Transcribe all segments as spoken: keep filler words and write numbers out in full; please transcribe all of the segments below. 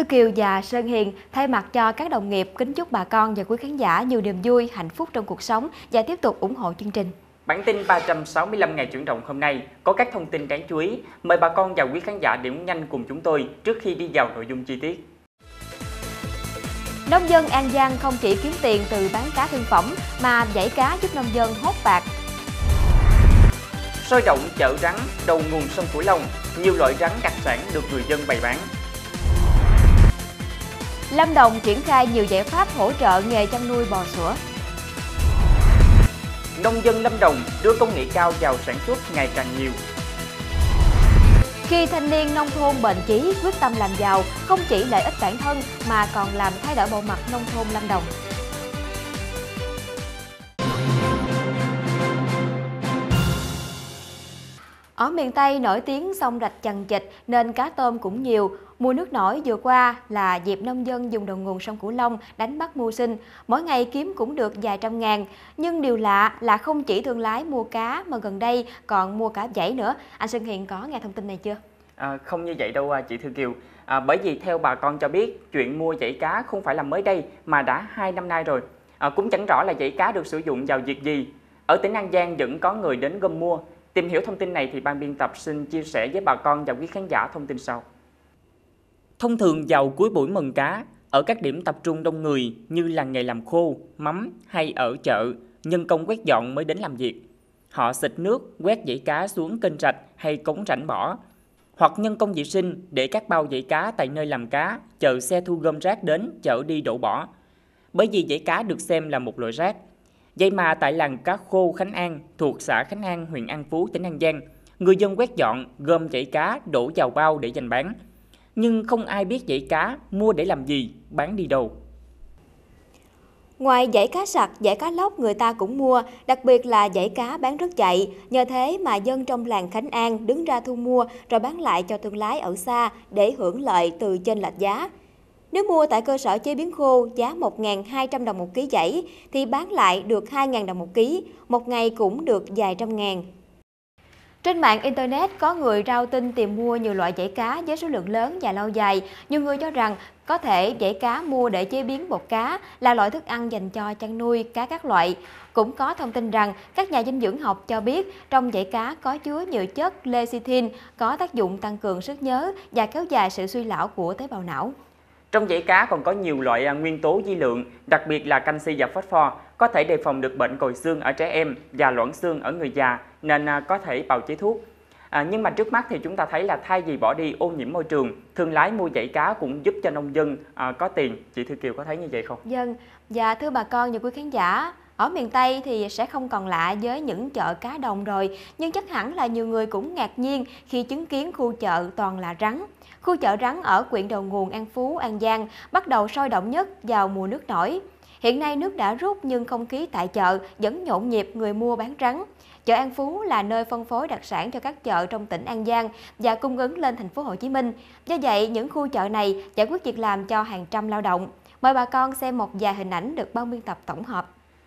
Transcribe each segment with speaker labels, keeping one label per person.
Speaker 1: Thư Kiều và Sơn Hiền thay mặt cho các đồng nghiệp kính chúc bà con và quý khán giả nhiều niềm vui, hạnh phúc trong cuộc sống và tiếp tục ủng hộ chương trình.
Speaker 2: Bản tin ba trăm sáu mươi lăm ngày chuyển động hôm nay có các thông tin đáng chú ý. Mời bà con và quý khán giả điểm nhanh cùng chúng tôi trước khi đi vào nội dung chi tiết.
Speaker 1: Nông dân An Giang không chỉ kiếm tiền từ bán cá thương phẩm mà dãy cá giúp nông dân hốt bạc.
Speaker 2: Sôi động chợ rắn đầu nguồn sông Cửu Long, nhiều loại rắn đặc sản được người dân bày bán.
Speaker 1: Lâm Đồng triển khai nhiều giải pháp hỗ trợ nghề chăn nuôi bò sữa.
Speaker 2: Nông dân Lâm Đồng đưa công nghệ cao vào sản xuất ngày càng nhiều.
Speaker 1: Khi thanh niên nông thôn bền chí quyết tâm làm giàu, không chỉ lợi ích bản thân mà còn làm thay đổi bộ mặt nông thôn Lâm Đồng. Ở miền Tây nổi tiếng sông rạch chằng chịt nên cá tôm cũng nhiều. Mùa nước nổi vừa qua là dịp nông dân dùng đầu nguồn sông Cửu Long đánh bắt mưu sinh. Mỗi ngày kiếm cũng được vài trăm ngàn. Nhưng điều lạ là không chỉ thương lái mua cá mà gần đây còn mua cả dãy nữa. Anh Sơn Hiền có nghe thông tin này chưa?
Speaker 2: À, không như vậy đâu chị Thư Kiều. À, bởi vì theo bà con cho biết, chuyện mua dãy cá không phải là mới đây mà đã hai năm nay rồi. À, cũng chẳng rõ là dãy cá được sử dụng vào việc gì. Ở tỉnh An Giang vẫn có người đến gom mua. Tìm hiểu thông tin này thì ban biên tập xin chia sẻ với bà con và quý khán giả thông tin sau. Thông thường vào cuối buổi mừng cá, ở các điểm tập trung đông người như làng nghề làm khô, mắm hay ở chợ, nhân công quét dọn mới đến làm việc. Họ xịt nước, quét dãy cá xuống kênh rạch hay cống rãnh bỏ. Hoặc nhân công vệ sinh để các bao dãy cá tại nơi làm cá, chờ xe thu gom rác đến chở đi đổ bỏ. Bởi vì dãy cá được xem là một loại rác. Vậy mà tại làng cá khô Khánh An thuộc xã Khánh An, huyện An Phú, tỉnh An Giang, người dân quét dọn, gom dãy cá đổ vào bao để dành bán. Nhưng không ai biết dãy cá mua để làm gì, bán đi đâu.
Speaker 1: Ngoài dãy cá sặc, dãy cá lóc người ta cũng mua, đặc biệt là dãy cá bán rất chạy. Nhờ thế mà dân trong làng Khánh An đứng ra thu mua rồi bán lại cho thương lái ở xa để hưởng lợi từ chênh lệch giá. Nếu mua tại cơ sở chế biến khô giá một nghìn hai trăm đồng một ký dãy thì bán lại được hai nghìn đồng một ký, một ngày cũng được vài trăm ngàn. Trên mạng Internet có người rao tin tìm mua nhiều loại dãy cá với số lượng lớn và lâu dài. Nhiều người cho rằng có thể dãy cá mua để chế biến bột cá là loại thức ăn dành cho chăn nuôi cá các loại. Cũng có thông tin rằng các nhà dinh dưỡng học cho biết trong dãy cá có chứa nhiều chất lecithin có tác dụng tăng cường sức nhớ và kéo dài sự suy lão của tế bào não.
Speaker 2: Trong dãy cá còn có nhiều loại nguyên tố vi lượng, đặc biệt là canxi và phosphor, có thể đề phòng được bệnh còi xương ở trẻ em và loãng xương ở người già nên có thể bào chế thuốc. À, nhưng mà trước mắt thì chúng ta thấy là thay vì bỏ đi ô nhiễm môi trường, thương lái mua dãy cá cũng giúp cho nông dân à, có tiền. Chị Thư Kiều có thấy như vậy không?
Speaker 1: Vâng, và thưa bà con và quý khán giả, ở miền Tây thì sẽ không còn lạ với những chợ cá đồng rồi, nhưng chắc hẳn là nhiều người cũng ngạc nhiên khi chứng kiến khu chợ toàn là rắn. Khu chợ rắn ở huyện đầu nguồn An Phú, An Giang bắt đầu sôi động nhất vào mùa nước nổi. Hiện nay nước đã rút nhưng không khí tại chợ vẫn nhộn nhịp người mua bán rắn. Chợ An Phú là nơi phân phối đặc sản cho các chợ trong tỉnh An Giang và cung ứng lên thành phố Hồ Chí Minh. Do vậy, những khu chợ này giải quyết việc làm cho hàng trăm lao động. Mời bà con xem một vài hình ảnh được ban biên tập tổng hợp.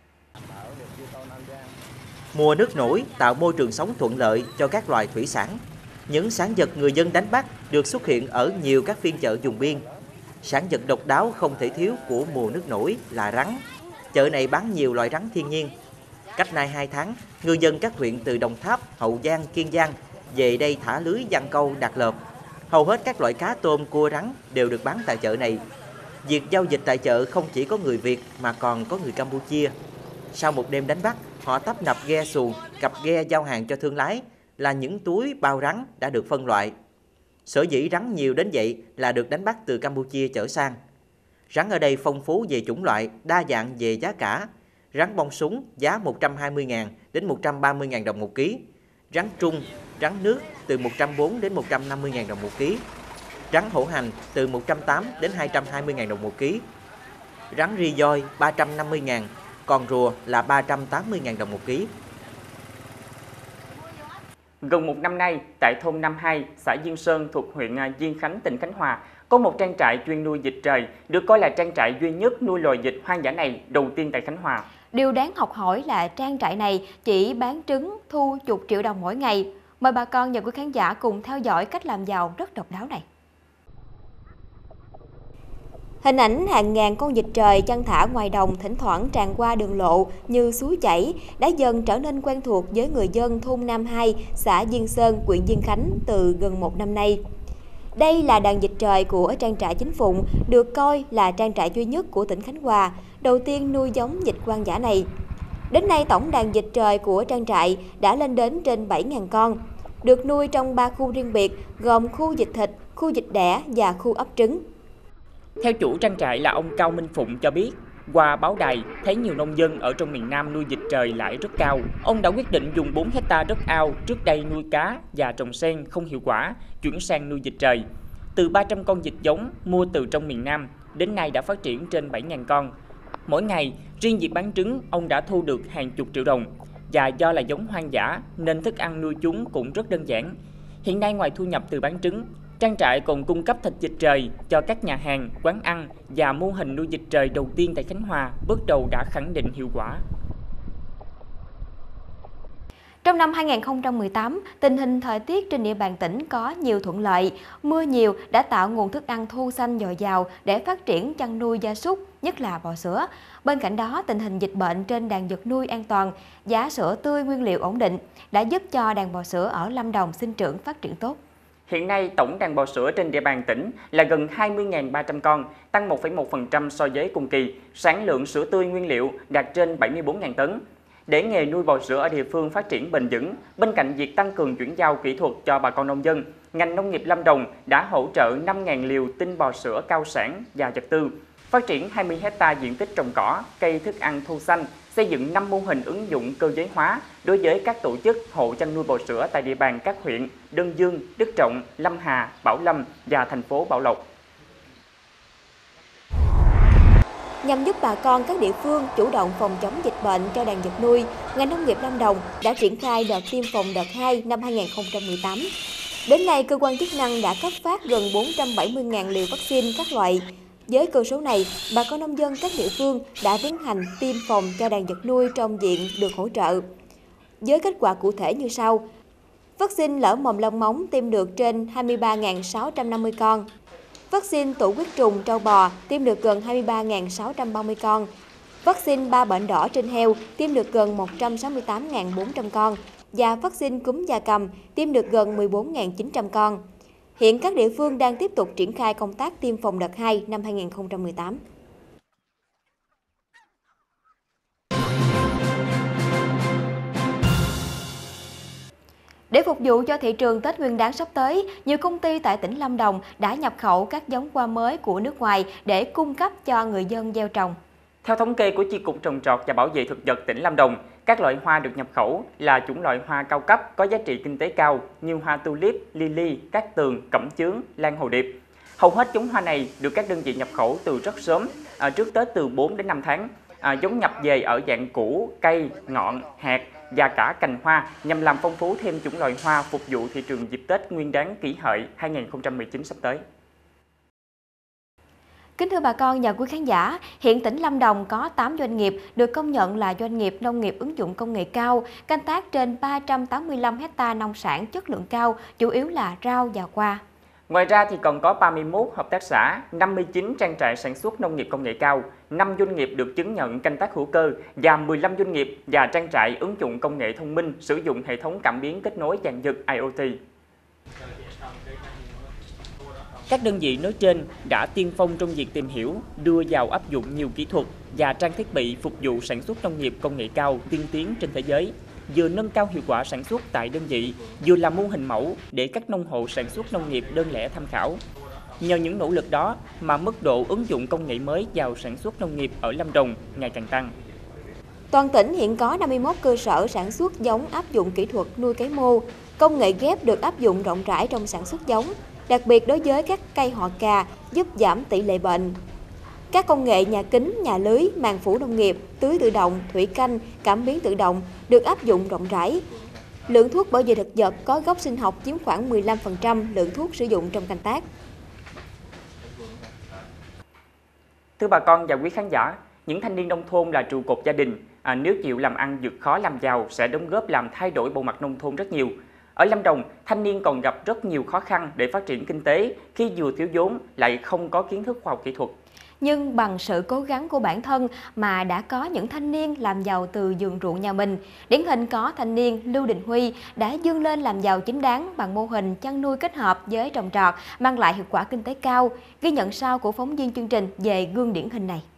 Speaker 3: Mùa nước nổi tạo môi trường sống thuận lợi cho các loài thủy sản. Những sản vật người dân đánh bắt được xuất hiện ở nhiều các phiên chợ vùng biên. Sản vật độc đáo không thể thiếu của mùa nước nổi là rắn. Chợ này bán nhiều loại rắn thiên nhiên. Cách nay hai tháng, ngư dân các huyện từ Đồng Tháp, Hậu Giang, Kiên Giang về đây thả lưới giăng câu đặt lợp. Hầu hết các loại cá tôm, cua, rắn đều được bán tại chợ này. Việc giao dịch tại chợ không chỉ có người Việt mà còn có người Campuchia. Sau một đêm đánh bắt, họ tấp nập ghe xuồng, cặp ghe giao hàng cho thương lái là những túi bao rắn đã được phân loại. Sở dĩ rắn nhiều đến vậy là được đánh bắt từ Campuchia chở sang. Rắn ở đây phong phú về chủng loại, đa dạng về giá cả. Rắn bông súng giá một trăm hai mươi nghìn đến một trăm ba mươi nghìn đồng một ký. Rắn trung, rắn nước từ một trăm bốn mươi đến một trăm năm mươi nghìn đồng một ký. Rắn hổ hành từ một trăm tám mươi đến hai trăm hai mươi nghìn đồng một ký. Rắn ri voi ba trăm năm mươi nghìn, còn rùa là ba trăm tám mươi nghìn đồng một ký.
Speaker 2: Gần một năm nay, tại thôn Nam Hai, xã Diên Sơn thuộc huyện Diên Khánh, tỉnh Khánh Hòa, có một trang trại chuyên nuôi vịt trời, được coi là trang trại duy nhất nuôi loài vịt hoang dã này đầu tiên tại Khánh Hòa.
Speaker 1: Điều đáng học hỏi là trang trại này chỉ bán trứng thu chục triệu đồng mỗi ngày. Mời bà con và quý khán giả cùng theo dõi cách làm giàu rất độc đáo này. Hình ảnh hàng ngàn con vịt trời chăn thả ngoài đồng thỉnh thoảng tràn qua đường lộ như suối chảy đã dần trở nên quen thuộc với người dân thôn Nam hai, xã Diên Sơn, huyện Diên Khánh từ gần một năm nay. Đây là đàn vịt trời của trang trại Chính Phụng, được coi là trang trại duy nhất của tỉnh Khánh Hòa, đầu tiên nuôi giống vịt hoang dã này. Đến nay, tổng đàn vịt trời của trang trại đã lên đến trên bảy nghìn con, được nuôi trong ba khu riêng biệt, gồm khu vịt thịt, khu vịt đẻ và khu ấp trứng.
Speaker 2: Theo chủ trang trại là ông Cao Minh Phụng cho biết, qua báo đài thấy nhiều nông dân ở trong miền Nam nuôi vịt trời lãi rất cao. Ông đã quyết định dùng bốn hecta đất ao trước đây nuôi cá và trồng sen không hiệu quả, chuyển sang nuôi vịt trời. Từ ba trăm con vịt giống mua từ trong miền Nam, đến nay đã phát triển trên bảy nghìn con. Mỗi ngày, riêng việc bán trứng, ông đã thu được hàng chục triệu đồng. Và do là giống hoang dã nên thức ăn nuôi chúng cũng rất đơn giản. Hiện nay ngoài thu nhập từ bán trứng, trang trại còn cung cấp thịt vịt trời cho các nhà hàng, quán ăn và mô hình nuôi vịt trời đầu tiên tại Khánh Hòa bước đầu đã khẳng định hiệu quả.
Speaker 1: Trong năm hai nghìn không trăm mười tám, tình hình thời tiết trên địa bàn tỉnh có nhiều thuận lợi. Mưa nhiều đã tạo nguồn thức ăn thô xanh dồi dào để phát triển chăn nuôi gia súc, nhất là bò sữa. Bên cạnh đó, tình hình dịch bệnh trên đàn vật nuôi an toàn, giá sữa tươi nguyên liệu ổn định đã giúp cho đàn bò sữa ở Lâm Đồng sinh trưởng phát triển tốt.
Speaker 2: Hiện nay, tổng đàn bò sữa trên địa bàn tỉnh là gần hai mươi nghìn ba trăm con, tăng một phẩy một phần trăm so với cùng kỳ. Sản lượng sữa tươi nguyên liệu đạt trên bảy mươi tư nghìn tấn. Để nghề nuôi bò sữa ở địa phương phát triển bền vững, bên cạnh việc tăng cường chuyển giao kỹ thuật cho bà con nông dân, ngành nông nghiệp Lâm Đồng đã hỗ trợ năm nghìn liều tinh bò sữa cao sản và vật tư, phát triển hai mươi hecta diện tích trồng cỏ, cây thức ăn thô xanh, xây dựng năm mô hình ứng dụng cơ giới hóa đối với các tổ chức hộ chăn nuôi bò sữa tại địa bàn các huyện Đơn Dương, Đức Trọng, Lâm Hà, Bảo Lâm và thành phố Bảo Lộc.
Speaker 1: Nhằm giúp bà con các địa phương chủ động phòng chống dịch bệnh cho đàn vật nuôi, ngành nông nghiệp Lâm Đồng đã triển khai đợt tiêm phòng đợt hai năm hai nghìn không trăm mười tám. Đến nay, cơ quan chức năng đã cấp phát gần bốn trăm bảy mươi nghìn liều vaccine các loại. Với cơ số này, bà con nông dân các địa phương đã tiến hành tiêm phòng cho đàn vật nuôi trong diện được hỗ trợ. Với kết quả cụ thể như sau: vaccine lở mồm long móng tiêm được trên hai mươi ba nghìn sáu trăm năm mươi con. Vaccine tụ huyết trùng trâu bò tiêm được gần hai mươi ba nghìn sáu trăm ba mươi con. Vaccine ba bệnh đỏ trên heo tiêm được gần một trăm sáu mươi tám nghìn bốn trăm con. Và vaccine cúm gia cầm tiêm được gần mười bốn nghìn chín trăm con. Hiện các địa phương đang tiếp tục triển khai công tác tiêm phòng đợt hai năm hai nghìn không trăm mười tám. Để phục vụ cho thị trường Tết Nguyên đán sắp tới, nhiều công ty tại tỉnh Lâm Đồng đã nhập khẩu các giống hoa mới của nước ngoài để cung cấp cho người dân gieo trồng.
Speaker 2: Theo thống kê của Chi cục Trồng trọt và Bảo vệ thực vật tỉnh Lâm Đồng, các loại hoa được nhập khẩu là chủng loại hoa cao cấp có giá trị kinh tế cao như hoa tulip, lily, cát tường, cẩm chướng, lan hồ điệp. Hầu hết giống hoa này được các đơn vị nhập khẩu từ rất sớm, à, trước Tết từ bốn đến năm tháng. À, giống nhập về ở dạng củ, cây, ngọn, hạt và cả cành hoa nhằm làm phong phú thêm chủng loại hoa phục vụ thị trường dịp Tết Nguyên đán Kỷ Hợi hai nghìn không trăm mười chín sắp tới.
Speaker 1: Kính thưa bà con và quý khán giả, hiện tỉnh Lâm Đồng có tám doanh nghiệp được công nhận là doanh nghiệp nông nghiệp ứng dụng công nghệ cao, canh tác trên ba trăm tám mươi lăm hecta nông sản chất lượng cao, chủ yếu là rau và hoa.
Speaker 2: Ngoài ra thì còn có ba mươi mốt hợp tác xã, năm mươi chín trang trại sản xuất nông nghiệp công nghệ cao, năm doanh nghiệp được chứng nhận canh tác hữu cơ và mười lăm doanh nghiệp và trang trại ứng dụng công nghệ thông minh sử dụng hệ thống cảm biến kết nối dàn vật I O T. Các đơn vị nói trên đã tiên phong trong việc tìm hiểu, đưa vào áp dụng nhiều kỹ thuật và trang thiết bị phục vụ sản xuất nông nghiệp công nghệ cao tiên tiến trên thế giới, vừa nâng cao hiệu quả sản xuất tại đơn vị, vừa là mô hình mẫu để các nông hộ sản xuất nông nghiệp đơn lẻ tham khảo. Nhờ những nỗ lực đó mà mức độ ứng dụng công nghệ mới vào sản xuất nông nghiệp ở Lâm Đồng ngày càng tăng.
Speaker 1: Toàn tỉnh hiện có năm mươi mốt cơ sở sản xuất giống áp dụng kỹ thuật nuôi cấy mô, công nghệ ghép được áp dụng rộng rãi trong sản xuất giống, đặc biệt đối với các cây họ cà giúp giảm tỷ lệ bệnh. Các công nghệ nhà kính, nhà lưới, màng phủ nông nghiệp, tưới tự động, thủy canh, cảm biến tự động được áp dụng rộng rãi. Lượng thuốc bảo vệ thực vật có gốc sinh học chiếm khoảng mười lăm phần trăm lượng thuốc sử dụng trong canh tác.
Speaker 2: Thưa bà con và quý khán giả, những thanh niên nông thôn là trụ cột gia đình. À, nếu chịu làm ăn vượt khó làm giàu sẽ đóng góp làm thay đổi bộ mặt nông thôn rất nhiều. Ở Lâm Đồng, thanh niên còn gặp rất nhiều khó khăn để phát triển kinh tế khi vừa thiếu vốn lại không có kiến thức khoa học kỹ thuật.
Speaker 1: Nhưng bằng sự cố gắng của bản thân mà đã có những thanh niên làm giàu từ vườn ruộng nhà mình. Điển hình có thanh niên Lưu Đình Huy đã vươn lên làm giàu chính đáng bằng mô hình chăn nuôi kết hợp với trồng trọt, mang lại hiệu quả kinh tế cao. Ghi nhận sau của phóng viên chương trình về gương điển hình này.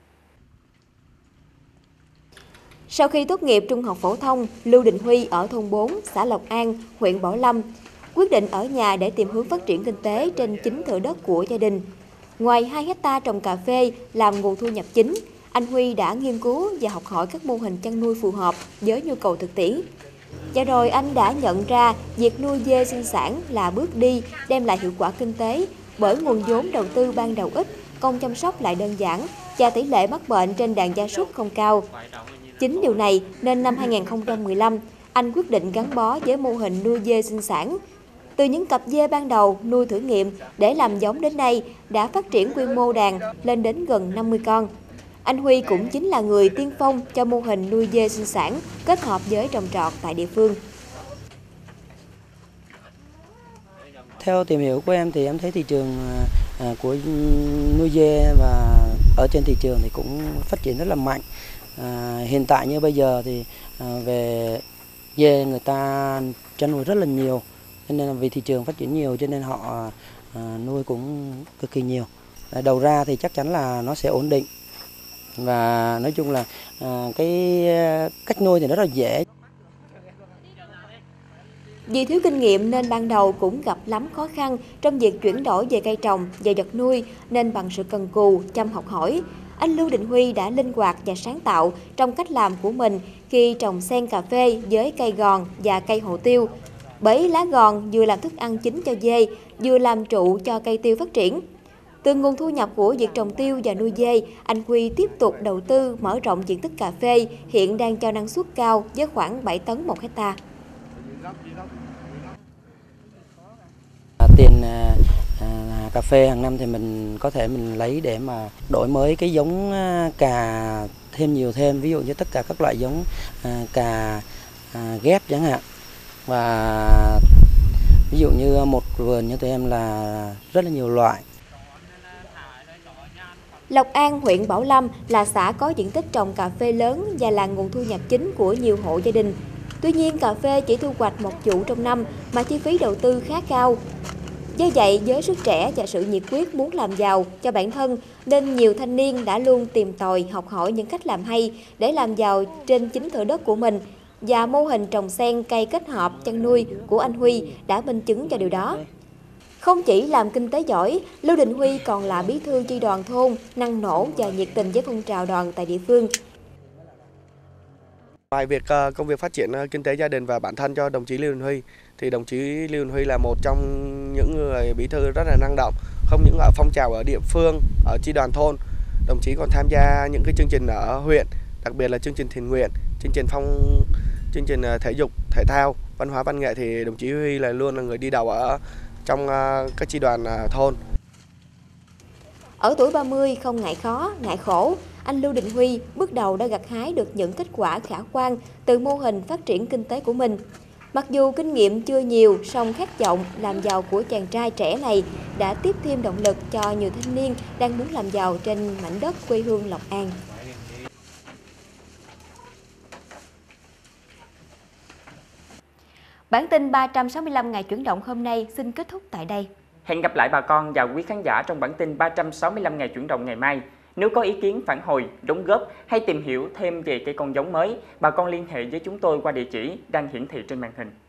Speaker 1: Sau khi tốt nghiệp trung học phổ thông, Lưu Đình Huy ở thôn bốn, xã Lộc An, huyện Bảo Lâm, quyết định ở nhà để tìm hướng phát triển kinh tế trên chính thửa đất của gia đình. Ngoài hai héc ta trồng cà phê làm nguồn thu nhập chính, anh Huy đã nghiên cứu và học hỏi các mô hình chăn nuôi phù hợp với nhu cầu thực tiễn. Và rồi anh đã nhận ra việc nuôi dê sinh sản là bước đi đem lại hiệu quả kinh tế bởi nguồn vốn đầu tư ban đầu ít, công chăm sóc lại đơn giản và tỷ lệ mắc bệnh trên đàn gia súc không cao. Chính điều này nên năm hai nghìn không trăm mười lăm, anh quyết định gắn bó với mô hình nuôi dê sinh sản. Từ những cặp dê ban đầu nuôi thử nghiệm để làm giống đến nay đã phát triển quy mô đàn lên đến gần năm mươi con. Anh Huy cũng chính là người tiên phong cho mô hình nuôi dê sinh sản kết hợp với trồng trọt tại địa phương.
Speaker 4: Theo tìm hiểu của em thì em thấy thị trường của nuôi dê và ở trên thị trường thì cũng phát triển rất là mạnh. À, hiện tại như bây giờ thì à, về dê người ta chăn nuôi rất là nhiều, cho nên là vì thị trường phát triển nhiều cho nên họ à, nuôi cũng cực kỳ nhiều. À, đầu ra thì chắc chắn là nó sẽ ổn định và nói chung là à, cái cách nuôi thì rất là dễ.
Speaker 1: Vì thiếu kinh nghiệm nên ban đầu cũng gặp lắm khó khăn trong việc chuyển đổi về cây trồng và vật nuôi, nên bằng sự cần cù, chăm học hỏi, anh Lưu Đình Huy đã linh hoạt và sáng tạo trong cách làm của mình khi trồng xen cà phê với cây gòn và cây hồ tiêu. Bởi lá gòn vừa làm thức ăn chính cho dê, vừa làm trụ cho cây tiêu phát triển. Từ nguồn thu nhập của việc trồng tiêu và nuôi dê, anh Huy tiếp tục đầu tư mở rộng diện tích cà phê, hiện đang cho năng suất cao với khoảng bảy tấn một hectare.
Speaker 4: Tiền à, à, cà phê hàng năm thì mình có thể mình lấy để mà đổi mới cái giống cà thêm nhiều thêm, ví dụ như tất cả các loại giống à, cà à, ghép chẳng hạn. Và ví dụ như một vườn như tụi em là rất là nhiều loại.
Speaker 1: Lộc An, huyện Bảo Lâm là xã có diện tích trồng cà phê lớn và là nguồn thu nhập chính của nhiều hộ gia đình. Tuy nhiên, cà phê chỉ thu hoạch một vụ trong năm mà chi phí đầu tư khá cao. Do vậy, với sức trẻ và sự nhiệt huyết muốn làm giàu cho bản thân, nên nhiều thanh niên đã luôn tìm tòi học hỏi những cách làm hay để làm giàu trên chính thửa đất của mình. Và mô hình trồng xen cây kết hợp chăn nuôi của anh Huy đã minh chứng cho điều đó. Không chỉ làm kinh tế giỏi, Lưu Đình Huy còn là bí thư chi đoàn thôn, năng nổ và nhiệt tình với phong trào đoàn tại địa phương.
Speaker 5: Ngoài việc công việc phát triển kinh tế gia đình và bản thân cho đồng chí Lưu Đình Huy, thì đồng chí Lưu Đình Huy là một trong những người bí thư rất là năng động, không những ở phong trào ở địa phương, ở chi đoàn thôn, đồng chí còn tham gia những cái chương trình ở huyện, đặc biệt là chương trình thiện nguyện, chương trình phong, chương trình thể dục, thể thao, văn hóa văn nghệ thì đồng chí Huy là luôn là người đi đầu ở trong các chi đoàn thôn.
Speaker 1: Ở tuổi ba mươi không ngại khó, ngại khổ, anh Lưu Đình Huy bước đầu đã gặt hái được những kết quả khả quan từ mô hình phát triển kinh tế của mình. Mặc dù kinh nghiệm chưa nhiều, song khát vọng làm giàu của chàng trai trẻ này đã tiếp thêm động lực cho nhiều thanh niên đang muốn làm giàu trên mảnh đất quê hương Lộc An. Bản tin ba trăm sáu mươi lăm ngày chuyển động hôm nay xin kết thúc tại đây.
Speaker 2: Hẹn gặp lại bà con và quý khán giả trong bản tin ba trăm sáu mươi lăm ngày chuyển động ngày mai. Nếu có ý kiến, phản hồi, đóng góp hay tìm hiểu thêm về cây con giống mới, bà con liên hệ với chúng tôi qua địa chỉ đang hiển thị trên màn hình.